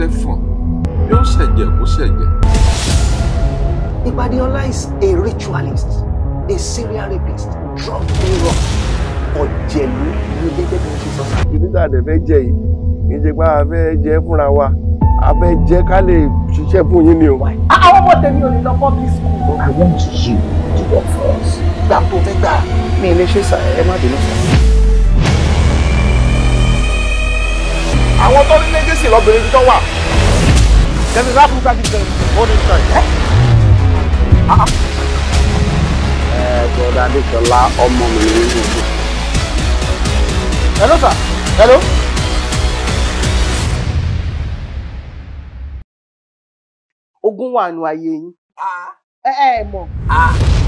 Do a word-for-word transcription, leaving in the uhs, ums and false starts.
ṣẹ̀fọ̀n yóò ṣẹ̀jẹ̀ kó ṣẹ̀jẹ̀. Ibadiola is a ritualist, a serial rapist, drug dealer, ọ̀jẹ̀lú ní gẹ́gẹ́ bí wọ́n ṣe sọ. Ibi tá a dẹ̀ fẹ́ jẹ yìí kì í ṣe pé a fẹ́ jẹ fúnra wa a fẹ́ jẹ ká lè ṣiṣẹ́ fún yín ni o. Àwọn ọmọ tèmi ò ní lọ public school. I want you to work for us. Gbà tó fẹ́ gbà mí ilé ṣe sà ẹ má bínú sà. Àwọn tó ní lẹ́gẹ̀sì lọ́bìnrin tó wà. Kẹ́mi láàbù ká ti bẹ̀rẹ̀ ó ní sọ yìí. Ẹ Bọ̀dá Adéṣọlá ọmọ mi ní ìlú. Hello sir. Hello. Ogun wà nù ayé yín. Ẹ ẹ mọ̀.